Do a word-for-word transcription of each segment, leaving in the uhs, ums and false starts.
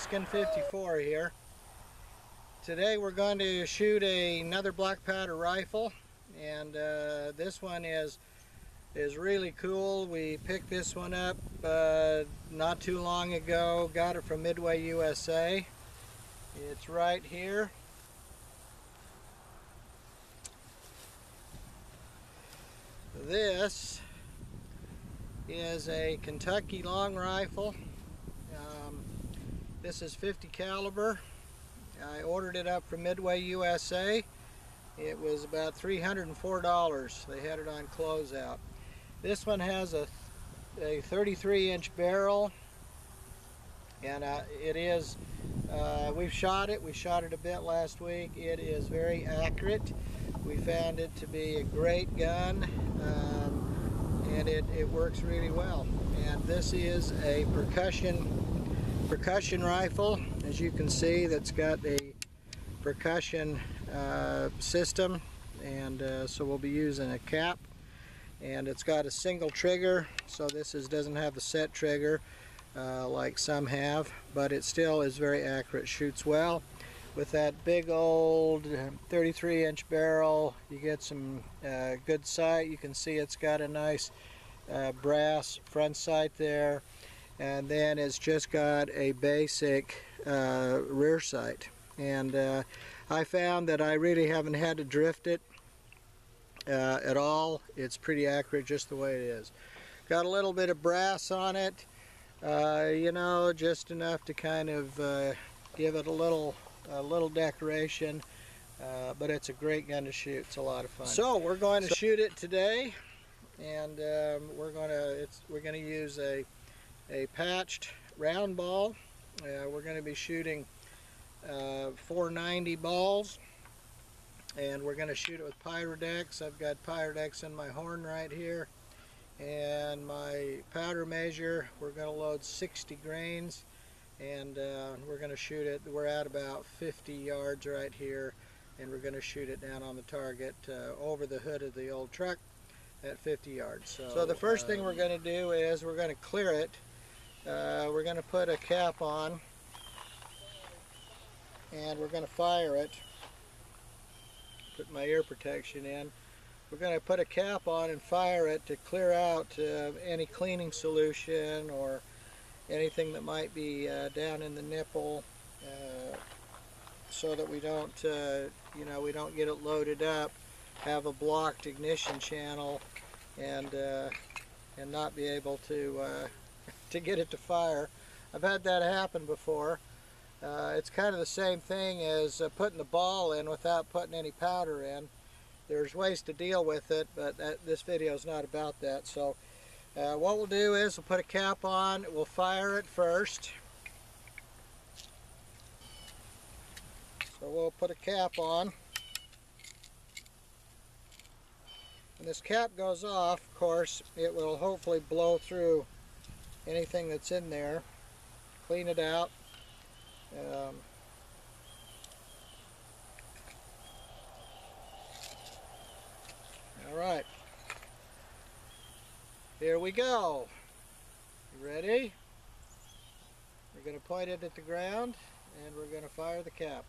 Mexican fifty-four here. Today we're going to shoot a, another black powder rifle, and uh, this one is is really cool. We picked this one up uh, not too long ago. Got it from Midway U S A. It's right here. This is a Kentucky long rifle. Um, this is fifty caliber. I ordered it up from Midway U S A. It was about three hundred four dollars. They had it on closeout. This one has a, a thirty-three inch barrel, and uh, it is, uh, we've shot it. We shot it a bit last week. It is very accurate. We found it to be a great gun, um, and it, it works really well. And this is a percussion percussion rifle, as you can see, that's got a percussion uh, system, and uh, so we'll be using a cap, and it's got a single trigger, so this is doesn't have the set trigger uh, like some have, but it still is very accurate, shoots well. With that big old thirty-three inch barrel, you get some uh, good sight. You can see it's got a nice uh, brass front sight there, and then it's just got a basic uh, rear sight. And uh, I found that I really haven't had to drift it uh, at all. It's pretty accurate just the way it is. Got a little bit of brass on it, uh, you know, just enough to kind of uh, give it a little a little decoration, uh, but it's a great gun to shoot. It's a lot of fun. So we're going to so, shoot it today, and um, we're going to it's we're going to use a a patched round ball. Uh, we're going to be shooting uh, four ninety balls, and we're going to shoot it with Pyrodex. I've got Pyrodex in my horn right here, and my powder measure, we're going to load sixty grains, and uh, we're going to shoot it. We're at about fifty yards right here, and we're going to shoot it down on the target uh, over the hood of the old truck at fifty yards. So, so the first um, thing we're going to do is we're going to clear it. Uh, we're going to put a cap on, and we're going to fire it. Put my ear protection in. We're going to put a cap on and fire it to clear out uh, any cleaning solution or anything that might be uh, down in the nipple, uh, so that we don't, uh, you know, we don't get it loaded up, have a blocked ignition channel, and uh, and not be able to uh, to get it to fire. I've had that happen before. Uh, it's kind of the same thing as uh, putting the ball in without putting any powder in. There's ways to deal with it, but that, this video is not about that. So uh, what we'll do is we'll put a cap on, we'll fire it first. So we'll put a cap on. When this cap goes off, of course, it will hopefully blow through anything that's in there. Clean it out. Um, all right, here we go. You ready? We're going to point it at the ground, and we're going to fire the cap.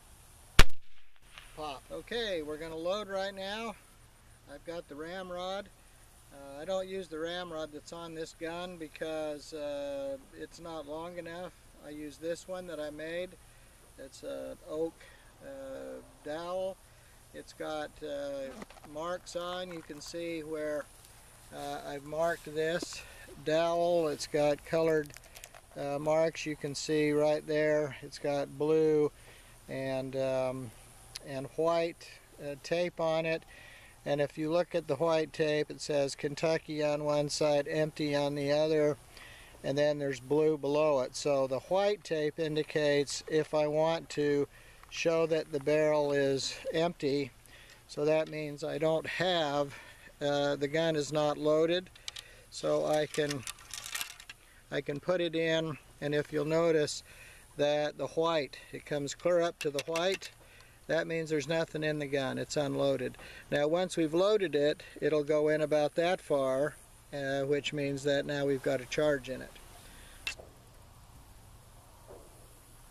Pop. Okay, we're going to load right now. I've got the ramrod. Uh, I don't use the ramrod that's on this gun because uh, it's not long enough. I use this one that I made. It's an oak uh, dowel. It's got uh, marks on. You can see where uh, I've marked this dowel. It's got colored uh, marks. You can see right there. It's got blue and um, and white uh, tape on it. And if you look at the white tape, it says Kentucky on one side, empty on the other, and then there's blue below it. So the white tape indicates if I want to show that the barrel is empty, so that means I don't have, uh, the gun is not loaded, so I can I can put it in, and if you'll notice that the white, it comes clear up to the white, that means there's nothing in the gun, it's unloaded. Now once we've loaded it, it'll go in about that far, uh, which means that now we've got a charge in it.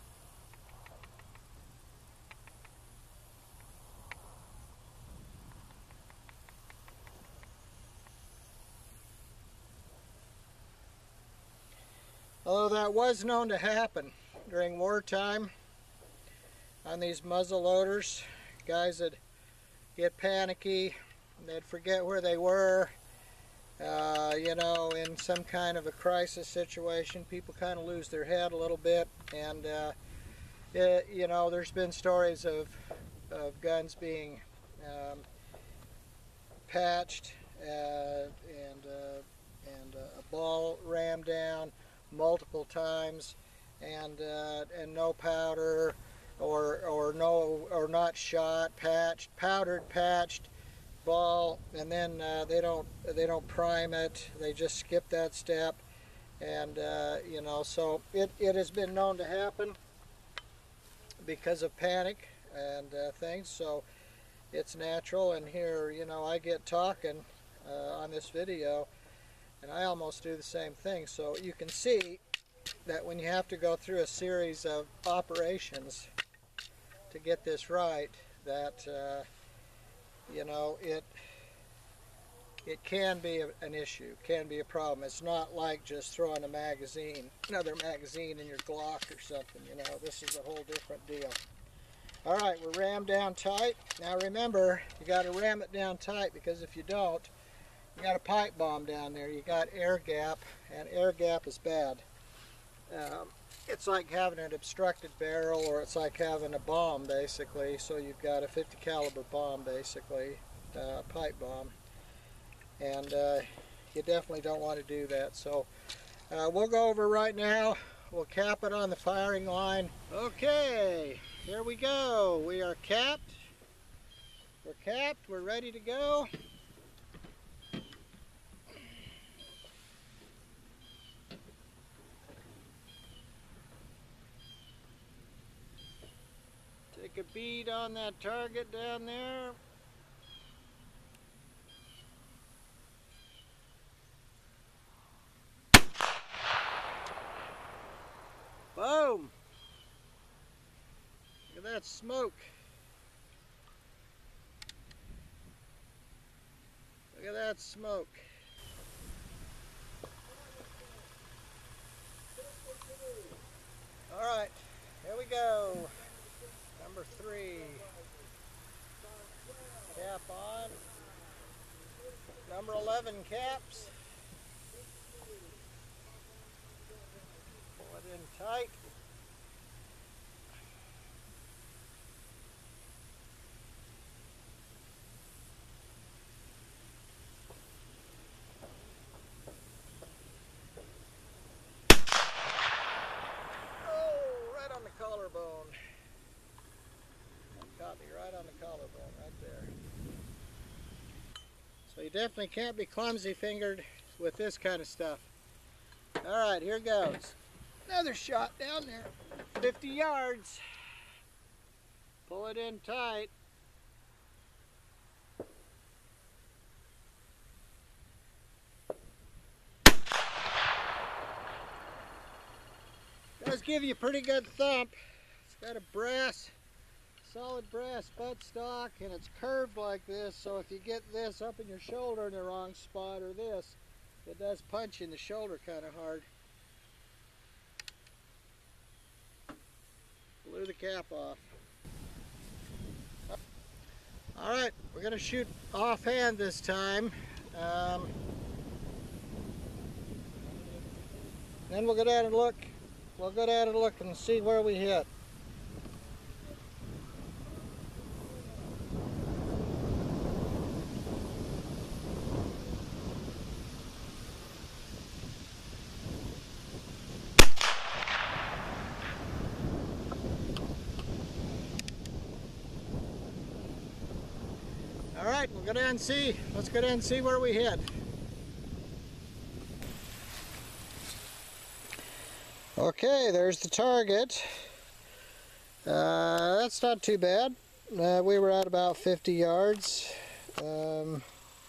Although that was known to happen during wartime on these muzzle loaders. Guys would get panicky, they'd forget where they were, uh, you know, in some kind of a crisis situation. People kind of lose their head a little bit, and uh, it, you know, there's been stories of, of guns being um, patched uh, and, uh, and uh, a ball rammed down multiple times, and uh, and no powder, or or no or not shot, patched, powdered, patched ball, and then uh, they don't they don't prime it. They just skip that step, and uh, you know, so it it has been known to happen because of panic and uh, things. So it's natural. And here, you know, I get talking uh, on this video, and I almost do the same thing. So you can see that when you have to go through a series of operations to get this right, that uh, you know, it it can be a, an issue, can be a problem. It's not like just throwing a magazine, another magazine in your Glock or something. You know, this is a whole different deal. All right, we're rammed down tight. Now remember, you got to ram it down tight, because if you don't, you got a pipe bomb down there. You got air gap, and air gap is bad. Um, it's like having an obstructed barrel, or it's like having a bomb, basically. So you've got a fifty caliber bomb, basically, uh, pipe bomb, and uh, you definitely don't want to do that. So uh, we'll go over right now. We'll cap it on the firing line. Okay, here we go. We are capped. We're capped. We're ready to go. Take a bead on that target down there. Boom! Look at that smoke. Look at that smoke. All right, here we go. Number three. Cap on. Number eleven caps. Pull it in tight. Oh, right on the collarbone. That caught me right on the collarbone, right there. So you definitely can't be clumsy fingered with this kind of stuff. All right, here goes. Another shot down there, fifty yards. Pull it in tight. Does give you a pretty good thump. It's got a brass, solid brass buttstock, and it's curved like this, so if you get this up in your shoulder in the wrong spot, or this, it does punch in the shoulder kind of hard. Blew the cap off. Alright, we're going to shoot offhand this time. Um, then we'll go down and look. We'll go down and look and see where we hit. All right, we'll go down and see. Let's go down and see where we hit. Okay, there's the target. Uh, that's not too bad. Uh, we were at about fifty yards. Um,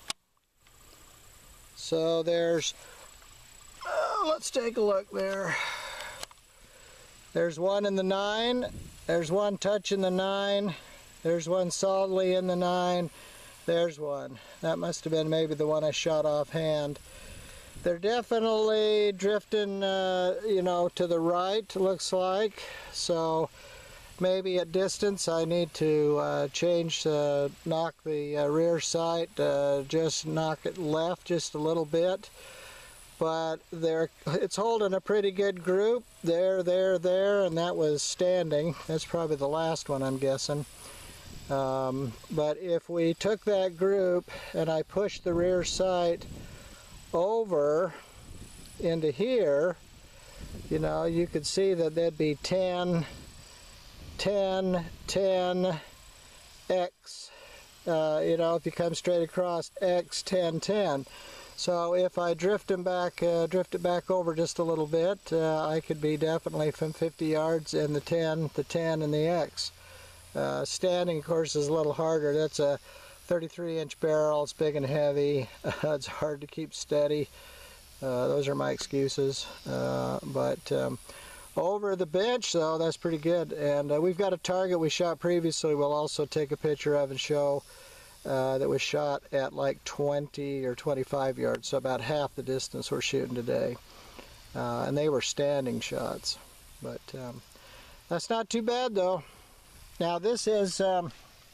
so there's, uh, let's take a look there. There's one in the nine. There's one touching the nine. There's one solidly in the nine. There's one. That must have been maybe the one I shot offhand. They're definitely drifting, uh, you know, to the right, looks like. So maybe at distance I need to uh, change, uh, knock the uh, rear sight, uh, just knock it left just a little bit. But they're, it's holding a pretty good group. There, there, there, and that was standing. That's probably the last one, I'm guessing. Um, but if we took that group and I pushed the rear sight over into here, you know, you could see that there'd be ten, ten, ten, X, uh, you know, if you come straight across, X, ten, ten. So if I drift them back, uh, drift it back over just a little bit, uh, I could be definitely from fifty yards in the ten, the ten, and the X. Uh, standing, of course, is a little harder. That's a thirty-three inch barrel. It's big and heavy. Uh, it's hard to keep steady. Uh, those are my excuses. Uh, but um, over the bench, though, that's pretty good. And uh, we've got a target we shot previously. We'll also take a picture of and show uh, that was shot at like twenty or twenty-five yards, so about half the distance we're shooting today. Uh, and they were standing shots. But um, that's not too bad, though. Now this is um,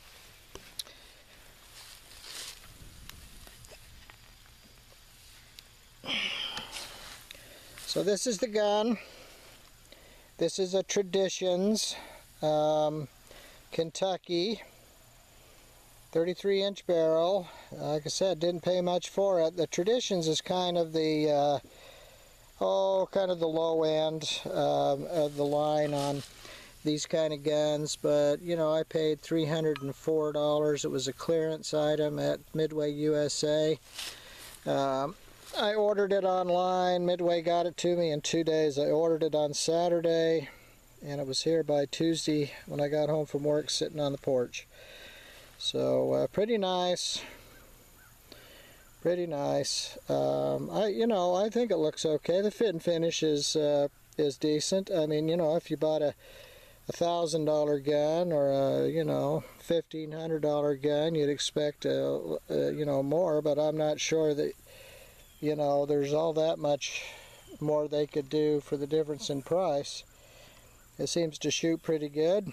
so this is the gun. This is a Traditions um, Kentucky thirty-three inch barrel. Like I said, didn't pay much for it. The Traditions is kind of the uh, oh, kind of the low end um, of the line on these kind of guns, but you know, I paid three hundred four dollars. It was a clearance item at Midway U S A. Um, I ordered it online. Midway got it to me in two days. I ordered it on Saturday, and it was here by Tuesday when I got home from work, sitting on the porch. So uh, pretty nice. Pretty nice. Um, I, you know, I think it looks okay. The fit and finish is uh, is decent. I mean, you know, if you bought a a thousand dollar gun or a, you know, fifteen hundred dollar gun, you'd expect a, a, you know, more, but I'm not sure that, you know, there's all that much more they could do for the difference in price. It seems to shoot pretty good.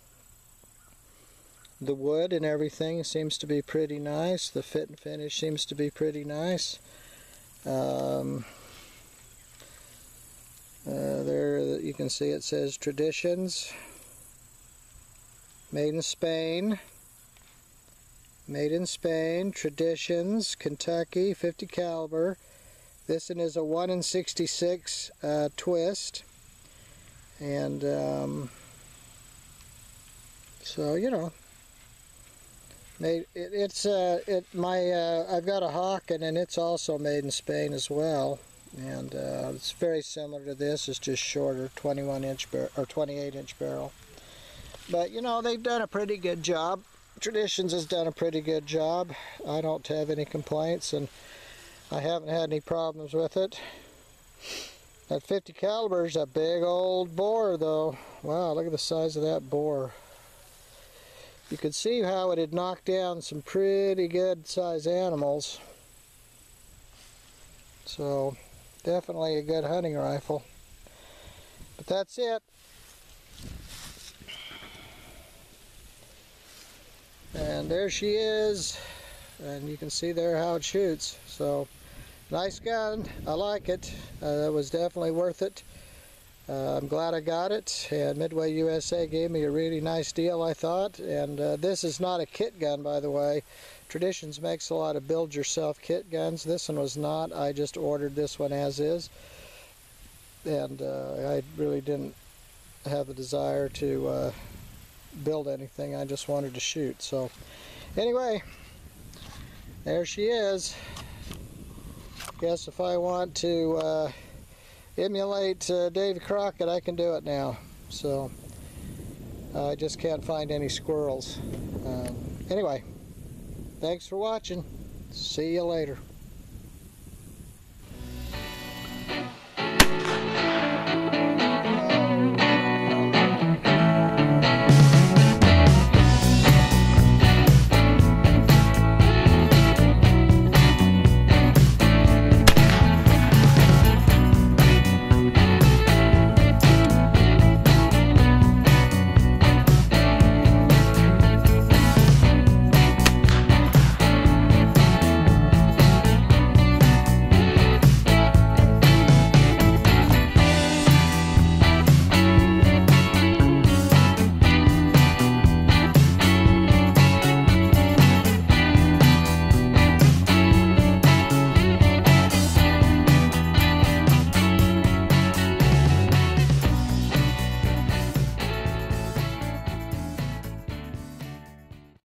The wood and everything seems to be pretty nice. The fit and finish seems to be pretty nice. Um, Uh, there you can see it says Traditions, made in Spain, made in Spain, Traditions, Kentucky, fifty caliber. This one is a one in sixty-six uh, twist, and um, so you know, made it, it's uh, it my uh, I've got a Hawk, and then it's also made in Spain as well. And uh, it's very similar to this. It's just shorter, twenty-one inch bar or twenty-eight inch barrel. But you know, they've done a pretty good job. Traditions has done a pretty good job. I don't have any complaints, and I haven't had any problems with it. That fifty caliber is a big old bore, though. Wow, look at the size of that bore. You could see how it had knocked down some pretty good size animals. So definitely a good hunting rifle. But that's it. And there she is. And you can see there how it shoots. So nice gun. I like it. Uh, it was definitely worth it. Uh, I'm glad I got it. And Midway U S A gave me a really nice deal, I thought. And uh, this is not a kit gun, by the way. Traditions makes a lot of build-yourself kit guns. This one was not. I just ordered this one as is, and uh, I really didn't have a desire to uh, build anything. I just wanted to shoot. So anyway, there she is. Guess if I want to uh, emulate uh, Davy Crockett, I can do it now. So uh, I just can't find any squirrels. Uh, anyway. Thanks for watching. See you later.